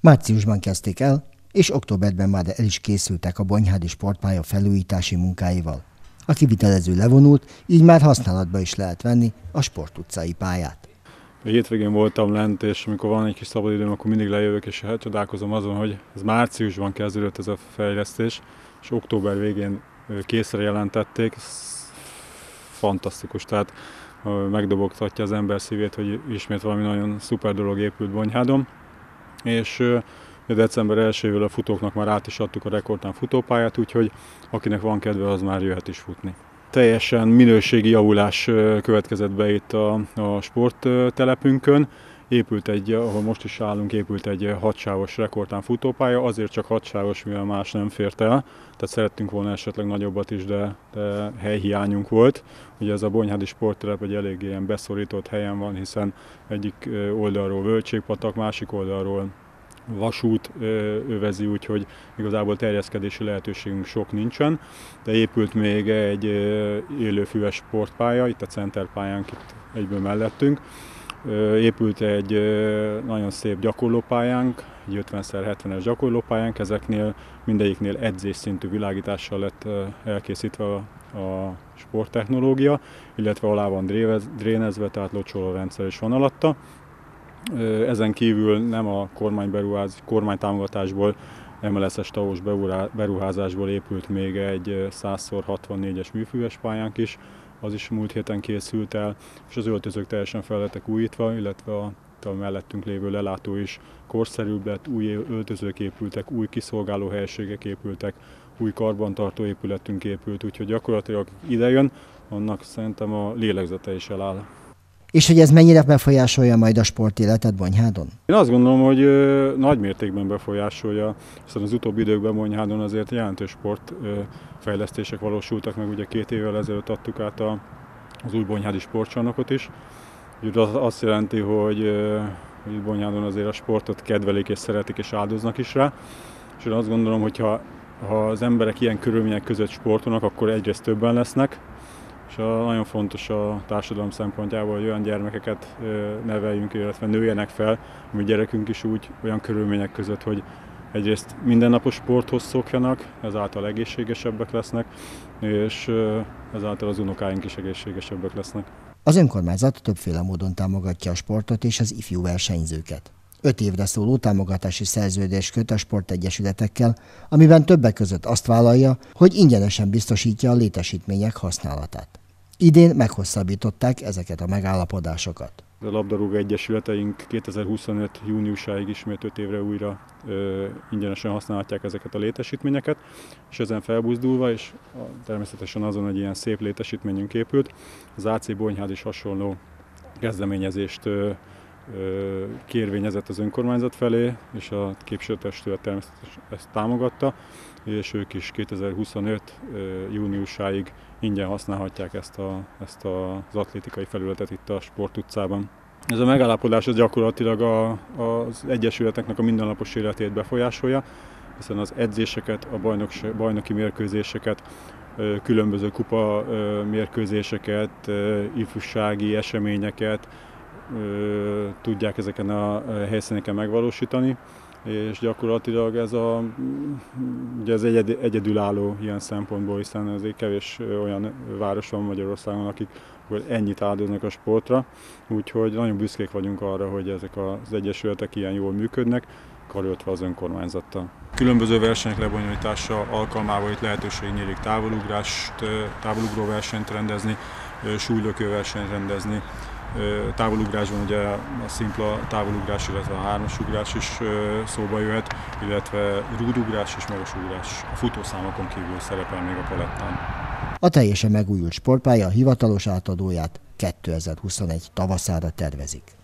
Márciusban kezdték el, és októberben már el is készültek a Bonyhádi sportpálya felújítási munkáival. A kivitelező levonult, így már használatba is lehet venni a Sport-utcai pályát. A hétvégén voltam lent, és amikor van egy kis szabadidőm, akkor mindig lejövök, és csodálkozom azon, hogy ez márciusban kezdődött ez a fejlesztés, és október végén készre jelentették. Fantasztikus, tehát megdobogtatja az ember szívét, hogy ismét valami nagyon szuper dolog épült Bonyhádon. És december 1-ével a futóknak már át is adtuk a rekordtán futópályát, úgyhogy akinek van kedve, az már jöhet is futni. Teljesen minőségi javulás következett be itt a sporttelepünkön. Ahol most is állunk, épült egy 6 sávos rekordtán futópálya, azért csak 6 sávos, mivel más nem fért el. Tehát szerettünk volna esetleg nagyobbat is, de helyhiányunk volt. Ugye ez a Bonyhádi sporttelep egy eléggé ilyen beszorított helyen van, hiszen egyik oldalról Völgységpatak, másik oldalról vasút övezi, úgyhogy igazából terjeszkedési lehetőségünk sok nincsen, de épült még egy élőfüves sportpálya, itt a centerpályánk itt egyből mellettünk. Épült egy nagyon szép gyakorlópályánk, egy 50x70-es gyakorlópályánk, ezeknél mindegyiknél edzésszintű világítással lett elkészítve a sporttechnológia, illetve alá van drénezve, tehát locsolórendszer is van alatta. Ezen kívül nem a kormánytámogatásból, MLS-es TAO-s beruházásból épült még egy 100x64-es műfüves pályánk is, az is múlt héten készült el, és az öltözők teljesen fel lettek újítva, illetve a mellettünk lévő lelátó is korszerűbb lett, új öltözők épültek, új kiszolgáló helységek épültek, új karbantartó épületünk épült, úgyhogy gyakorlatilag idejön, annak szerintem a lélegzete is eláll. És hogy ez mennyire befolyásolja majd a sportéletet Bonyhádon? Én azt gondolom, hogy nagy mértékben befolyásolja, hiszen az utóbbi időkben Bonyhádon azért jelentős sportfejlesztések valósultak meg, ugye 2 évvel ezelőtt adtuk át az új bonyhádi sportcsarnokot is. Ugye az azt jelenti, hogy Bonyhádon azért a sportot kedvelik és szeretik és áldoznak is rá. És én azt gondolom, hogy ha az emberek ilyen körülmények között sportolnak, akkor egyrészt többen lesznek, és nagyon fontos a társadalom szempontjából, hogy olyan gyermekeket neveljünk, illetve nőjenek fel, mi gyerekünk is úgy olyan körülmények között, hogy egyrészt mindennapos sporthoz szokjanak, ezáltal egészségesebbek lesznek, és ezáltal az unokáink is egészségesebbek lesznek. Az önkormányzat többféle módon támogatja a sportot és az ifjú versenyzőket. 5 évre szóló támogatási szerződést köt a sportegyesületekkel, amiben többek között azt vállalja, hogy ingyenesen biztosítja a létesítmények használatát. Idén meghosszabbították ezeket a megállapodásokat. A labdarúgó egyesületeink 2025. júniusáig ismét 5 évre újra ingyenesen használhatják ezeket a létesítményeket, és ezen felbuzdulva, és természetesen azon egy ilyen szép létesítményünk épült, az AC Bonyhád is hasonló kezdeményezést kérvényezett az önkormányzat felé, és a képviselőtestület természetesen ezt támogatta, és ők is 2025. júniusáig ingyen használhatják ezt az atlétikai felületet itt a Sport-utcában. Ez a megállapodás az gyakorlatilag az egyesületeknek a mindennapos életét befolyásolja, hiszen az edzéseket, a bajnoki mérkőzéseket, különböző kupa mérkőzéseket, ifjúsági eseményeket tudják ezeken a helyszíneken megvalósítani, és gyakorlatilag ez egyedülálló ilyen szempontból, hiszen azért kevés olyan város van Magyarországon, akik ennyit áldoznak a sportra, úgyhogy nagyon büszkék vagyunk arra, hogy ezek az egyesületek ilyen jól működnek, karöltve az önkormányzattal. Különböző versenyek lebonyolítása alkalmával itt lehetőség nyílik távolugró versenyt rendezni, súlylökő versenyt rendezni. Távolugrásban ugye a szimpla távolugrás, illetve a 3-as ugrás is szóba jöhet, illetve rúdugrás és magasugrás. A futószámokon kívül szerepel még a palettán. A teljesen megújult sportpálya hivatalos átadóját 2021 tavaszára tervezik.